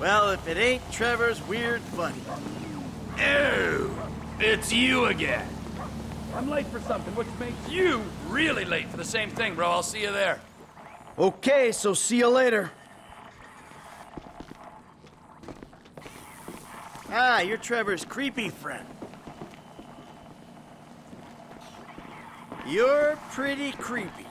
Well, if it ain't Trevor's weird buddy. Ew! It's you again. I'm late for something, which makes you really late for the same thing, bro. I'll see you there. Okay, so see you later. Ah, you're Trevor's creepy friend. You're pretty creepy.